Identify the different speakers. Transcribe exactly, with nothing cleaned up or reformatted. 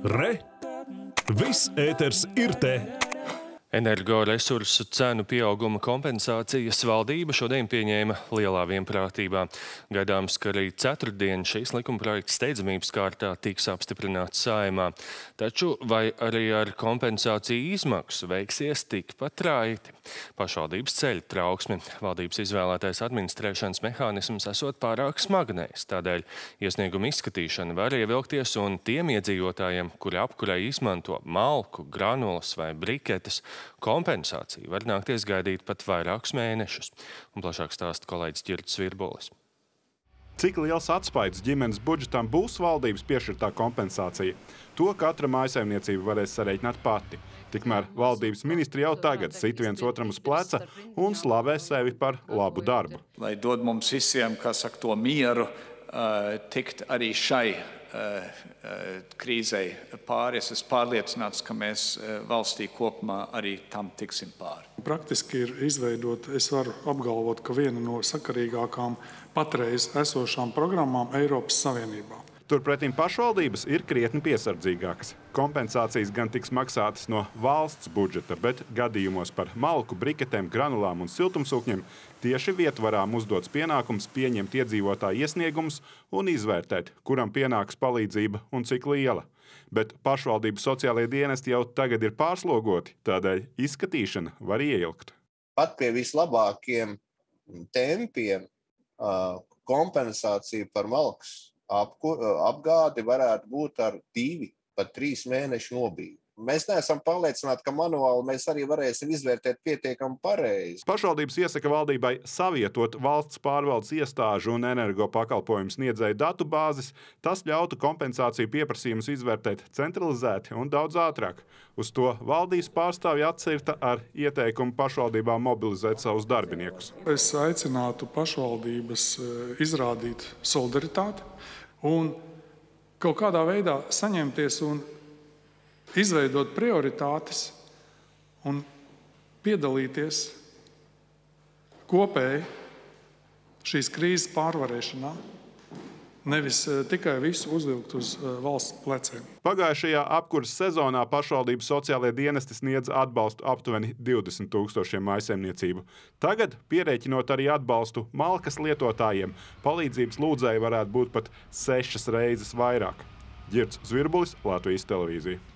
Speaker 1: Re! Viss ēters ir te!
Speaker 2: Energoresursu cenu pieauguma kompensācijas valdība šodien pieņēma lielā vienprātībā. Gaidāms, ka arī ceturtdien šīs likumprojekts steidzamības kārtā tiks apstiprināts Saeimā. Taču vai arī ar kompensāciju izmaksu veiksies tikpat raiti? Pašvaldības ceļ trauksmi. Valdības izvēlētais administrēšanas mehānisms esot pārāk smagnējs. Tādēļ iesnieguma izskatīšana var ievilkties un tiem iedzīvotājiem, kuri apkurei izmanto malku, granulas vai briketes, kompensācija var nākties gaidīt pat vairākus mēnešus. Un plašāk stāsta kolēģis Ģirds Virbulis.
Speaker 3: Cik liels atspaids ģimenes budžetam būs valdības piešķirtā kompensācija? To katra mājsaimniecība varēs sareiķināt pati. Tikmēr valdības ministri jau tagad sit viens otram uz pleca un slavē sevi par labu darbu.
Speaker 4: Lai dod mums visiem, kā saka, to mieru, uh, tikt arī šai uh, uh, krīzei pāri. Es esmu pārliecināts, ka mēs uh, valstī kopumā arī tam tiksim pāri.
Speaker 5: Praktiski ir izveidot, es varu apgalvot, ka viena no sakarīgākām patreiz esošām programmām Eiropas Savienībā.
Speaker 3: Turpretim pašvaldības ir krietni piesardzīgākas. Kompensācijas gan tiks maksātas no valsts budžeta, bet gadījumos par malku, briketēm, granulām un siltumsūkņiem tieši vietvarām uzdots pienākums pieņemt iedzīvotāju iesniegumus un izvērtēt, kuram pienāks palīdzība un cik liela. Bet pašvaldību sociālie dienesti jau tagad ir pārslogoti, tādēļ izskatīšana var ieilgt.
Speaker 6: Pat pie vislabākiem tempiem kompensācija par malkas apgādi varētu būt ar divi, pat trīs mēnešu nobīdi. Mēs neesam pārliecināti, ka manuāli mēs arī varēsim izvērtēt pietiekami pareizi.
Speaker 3: Pašvaldības iesaka valdībai savietot valsts pārvaldes iestāžu un energo pakalpojumu sniedzēju datu bāzes. Tas ļautu kompensāciju pieprasījumus izvērtēt centralizēti un daudz ātrāk. Uz to valdības pārstāvja atcirta ar ieteikumu pašvaldībām mobilizēt savus darbiniekus.
Speaker 5: Es aicinātu pašvaldības izrādīt solidaritāti un kaut kādā veidā saņemties un izveidot prioritātes un piedalīties kopēji šīs krīzes pārvarēšanā, nevis tikai visu uzvilkt uz valsts pleciem.
Speaker 3: Pagājušajā apkuras sezonā pašvaldības sociālie dienesti sniedz atbalstu aptuveni divdesmit tūkstošiem mājsaimniecību. Tagad, pierēķinot arī atbalstu malkas lietotājiem, palīdzības lūdzēji varētu būt pat sešas reizes vairāk. Ģirds Virbulis, Latvijas televīzija.